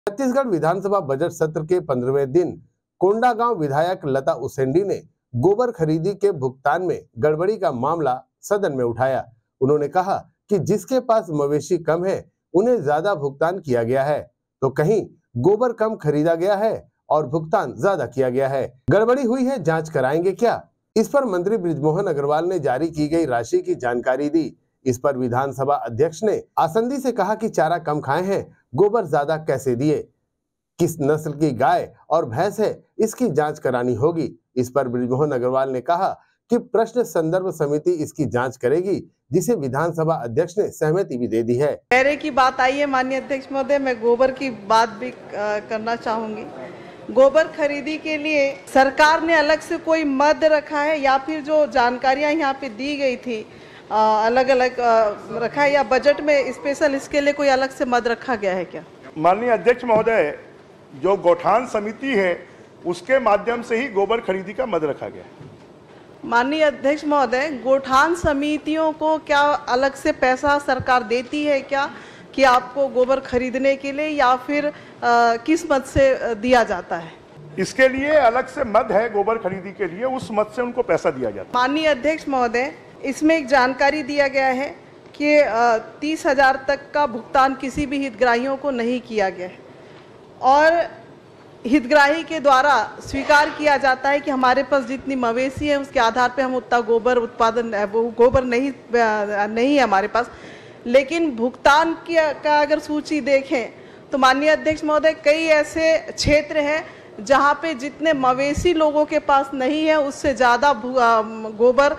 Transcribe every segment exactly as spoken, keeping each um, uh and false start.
छत्तीसगढ़ विधानसभा budget सत्र के पंद्रहवें दिन कोंडागांव विधायक लता उसेंडी ने गोबर खरीदी के भुगतान में गड़बड़ी का मामला सदन में उठाया। उन्होंने कहा कि जिसके पास मवेशी कम है उन्हें ज्यादा भुगतान किया गया है, तो कहीं गोबर कम खरीदा गया है और भुगतान ज्यादा किया गया है। गड़बड़ी हुई है, जांच कराएंगे क्या? इस पर मंत्री बृजमोहन अग्रवाल ने जारी की गई राशि की जानकारी दी। इस पर विधानसभा अध्यक्ष ने आसंदी से कहा कि चारा कम खाए हैं, गोबर ज्यादा कैसे दिए, किस नस्ल की गाय और भैंस है, इसकी जांच करानी होगी। इस पर बृजमोहन अग्रवाल ने कहा कि प्रश्न संदर्भ समिति इसकी जांच करेगी, जिसे विधानसभा अध्यक्ष ने सहमति भी दे दी है। पैरे की बात आई है माननीय अध्यक्ष महोदय, मैं गोबर की बात भी आ, करना चाहूंगी। गोबर खरीदी के लिए सरकार ने अलग से कोई मद रखा है या फिर जो जानकारियां यहाँ पे दी गई थी आ, अलग अलग आ, रखा है, या बजट में स्पेशल इसके लिए कोई अलग से मद रखा गया है क्या? माननीय अध्यक्ष महोदय, जो गौठान समिति है उसके माध्यम से ही गोबर खरीदी का मद रखा गया है। माननीय अध्यक्ष महोदय, गोठान समितियों को क्या अलग से पैसा सरकार देती है क्या कि आपको गोबर खरीदने के लिए, या फिर आ, किस मद से दिया जाता है? इसके लिए अलग से मद है, गोबर खरीदी के लिए उस मद से उनको पैसा दिया जाता है। माननीय अध्यक्ष महोदय, इसमें एक जानकारी दिया गया है कि तीस हजार तक का भुगतान किसी भी हितग्राहियों को नहीं किया गया है और हितग्राही के द्वारा स्वीकार किया जाता है कि हमारे पास जितनी मवेशी है उसके आधार पे हम उतना गोबर उत्पादन वो गोबर नहीं नहीं है हमारे पास। लेकिन भुगतान की का अगर सूची देखें तो माननीय अध्यक्ष महोदय, कई ऐसे क्षेत्र हैं जहां पे जितने मवेशी लोगों के पास नहीं है उससे ज़्यादा गोबर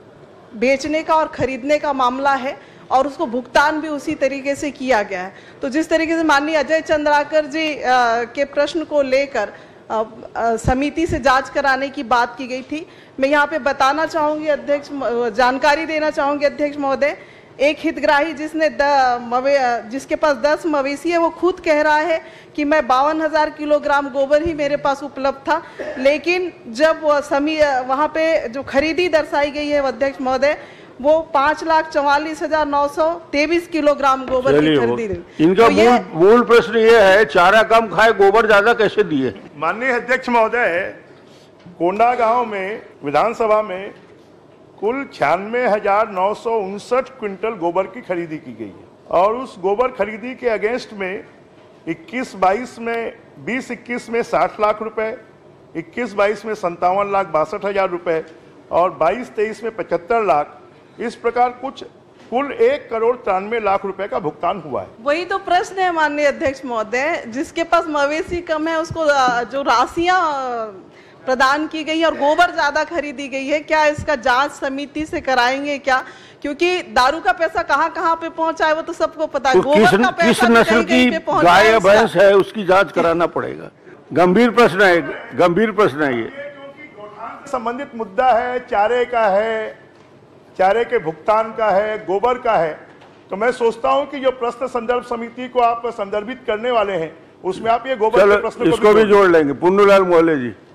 बेचने का और खरीदने का मामला है और उसको भुगतान भी उसी तरीके से किया गया है। तो जिस तरीके से माननीय अजय चंद्राकर जी के प्रश्न को लेकर समिति से जांच कराने की बात की गई थी, मैं यहाँ पे बताना चाहूँगी अध्यक्ष, जानकारी देना चाहूँगी अध्यक्ष महोदय, एक हितग्राही जिसने द मवे जिसके पास दस मवेशी है वो खुद कह रहा है कि मैं बावन हजार किलोग्राम गोबर ही मेरे पास उपलब्ध था, लेकिन जब समी वहाँ पे जो खरीदी दर्शाई गई है अध्यक्ष महोदय, वो पाँच लाख चौवालीस हजार नौ सौ तेईस किलोग्राम गोबर की खरीदी। इनका तो ये मूल प्रश्न ये है, चारा कम खाए गोबर ज्यादा कैसे दिए? माननीय अध्यक्ष महोदय, कोंडागांव में विधानसभा में कुल छियानवे हजार नौ सौ उनसठ क्विंटल गोबर की खरीदी की गई है और उस गोबर खरीदी के अगेंस्ट में इक्कीस बाईस में बीस इक्कीस में साठ लाख रुपए, इक्कीस बाईस में संतावन लाख बासठ हजार रुपए और बाईस तेईस में पचहत्तर लाख, इस प्रकार कुछ कुल एक करोड़ तिरानवे लाख रुपए का भुगतान हुआ है। वही तो प्रश्न है माननीय अध्यक्ष महोदय, जिसके पास मवेशी कम है उसको जो राशियां प्रदान की गई और गोबर ज्यादा खरीदी गई है, क्या इसका जांच समिति से कराएंगे क्या? क्योंकि दारू का पैसा कहाँ कहाँ पे पहुंचा है वो तो सबको पता है। तो गोबर का पैसा किस नस्ल की गाय या भैंस है उसकी जांच कराना पड़ेगा। गंभीर प्रश्न है, गंभीर प्रश्न है ये। संबंधित मुद्दा है, चारे का है, चारे के भुगतान का है, गोबर का है, तो मैं सोचता हूं कि जो प्रश्न संदर्भ समिति को आप संदर्भित करने वाले हैं उसमें आप ये गोबर के प्रश्न इसको भी जोड़ लेंगे। पुन्नूलाल मोहल्ले जी।